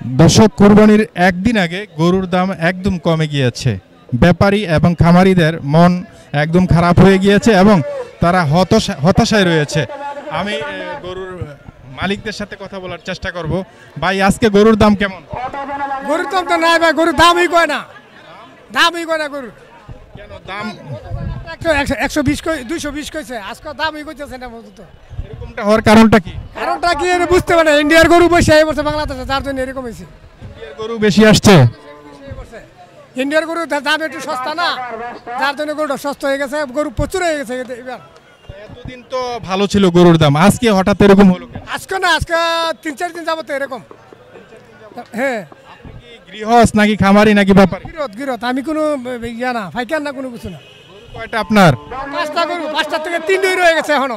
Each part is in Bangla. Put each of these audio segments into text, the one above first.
দর্শক, কুরবানির একদিন আগে গরুর দাম একদম কমে গিয়েছে। ব্যাপারী এবং খামারিদের মন একদম খারাপ হয়ে গিয়েছে এবং তারা হতাশায় রয়েছে। আমি গরুর মালিকদের সাথে কথা বলার চেষ্টা করব। ভাই, আজকে গরুর দাম কেমন? গরুর দাম তো নাই ভাই, গরুর দামই কয় না, দামই কয় না গরুর। কেন দাম? 120 220 কইছে, আজকে দামই কইতেছে না মজুত। এরকমটা হওয়ার কারণটা কি? কারণটা কি এটা বুঝতে পারে, ইন্ডিয়ার গরু বসে এই বছর বাংলাদেশে, যার জন্য এরকম হয়েছে। ইন্ডিয়ার গরু বেশি আসছে। ইন্ডিয়ার গরুর দাম একটু সস্তা না, যার জন্য গরুটা সস্তা হয়ে গেছে, গরু প্রচুর হয়ে গেছে এবার। এতদিন তো ভালো ছিল গরুর দাম, আজকে হঠাৎ এরকম হলো কেন? আজকে না, আজকে 3-4 দিন যাবত এরকম। হ্যাঁ, আপনি কি গৃহস্থ নাকি খামারি নাকি ব্যাপারী? গিরত আমি কোনো ইয়া না, ফাইকার না, কোনো কিছু না। গরু কয়টা আপনার? 5টা গরু, 5টার থেকে 3টাই রয়ে গেছে এখনো।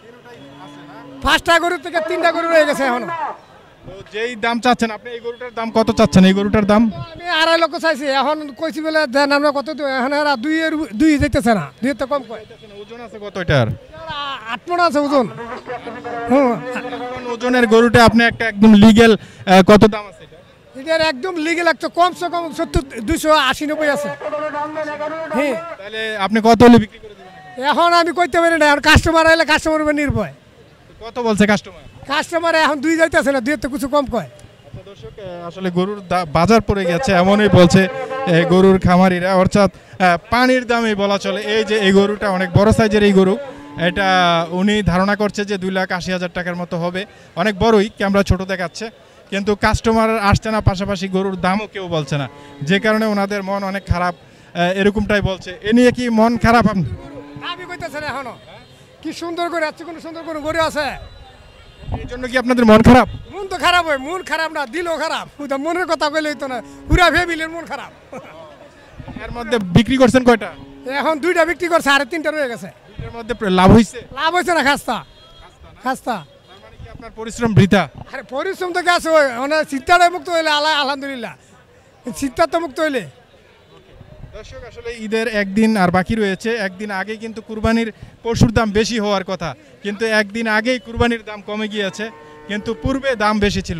5টা গরু থেকে 3টা গরু রয়ে গেছে এখনো। তো যেই দাম চাচ্ছেন আপনি, এই গরুটার দাম কত চাচ্ছেন? এই গরুটার দাম আমি 2.5 লক্ষ চাইছি, এখন কইছি বলে দেন আমরা কত দিই, এখন এরা 2 যাইতেছে না, 2 তো কম কয়। ওজন আছে কত এটার? 8 মণ আছে ওজন। হুম, ওজনের গরুটা আপনি একটা একদম লিগ্যাল কত দাম আছে এটা? এটার একদম লিগেল একটা কমসে কম 70 280-90 আছে। হ্যাঁ, তাহলে আপনি কত হলে বিক্রি করে দিবেন? এখন আমি কইতে পারি না, আর কাস্টমার আইলে কাস্টমার উপর নির্ভর। কত বলছে কাস্টমার? কাস্টমার এখন 2 যাইতেছে না, 2 তো কিছু কম কয়। আচ্ছা দর্শক, আসলে গরুর বাজার পড়ে গেছে এমনই বলছে গরুর খামারিরা, অর্থাৎ পানির দামই বলা চলে। এই যে এই গরুটা অনেক বড় সাইজের এই গরু, এটা উনি ধারণা করছে যে 2,80,000 টাকার মতো হবে। অনেক বড়ই, ক্যামেরা ছোট দেখাচ্ছে, কিন্তু কাস্টমার আসছে না, পাশাপাশি গরুর দামও কেউ বলছে না, যে কারণে ওনাদের মন অনেক খারাপ, এরকমটাই বলছে। এ নিয়ে কি মন খারাপ আপনি? আমি কইতেছে না এখনো, কি সুন্দর করে আছে, কোন সুন্দর করে গরু আছে, এই জন্য কি আপনাদের মন খারাপ? মন তো খারাপ হয়, মন খারাপ না দিলও খারাপ, মনের কথা কইলেই তো না, পুরা ফ্যামিলির মন খারাপ। এর মধ্যে বিক্রি করছেন কয়টা? এখন 2টা বিক্রি করছে, আর 3টা রয়ে গেছে। এর মধ্যে লাভ হয়েছে? লাভ হয়েছে না, খাস্তা খাস্তা। তার মানে কি আপনার পরিশ্রম বৃথা? আরে পরিশ্রম তো গেছে, ওই মানে চিত্তাটা মুক্ত হইলে আলহামদুলিল্লাহ, চিত্তার তো মুক্ত হইলে। দর্শক, আসলে ঈদের একদিন আর বাকি রয়েছে। একদিন আগে কিন্তু কুরবানির পশুর দাম বেশি হওয়ার কথা, কিন্তু একদিন আগেই কুরবানির দাম কমে গিয়েছে, কিন্তু পূর্বে দাম বেশি ছিল।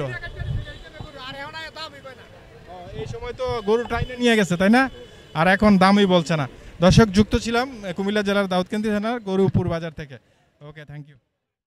এই সময় তো গরু টাইনে নিয়ে গেছে, তাই না? আর এখন দামই বলছে না। দর্শক, যুক্ত ছিলাম কুমিল্লা জেলার দাউদকান্দি থানার গরুপুর বাজার থেকে। Okay, thank you.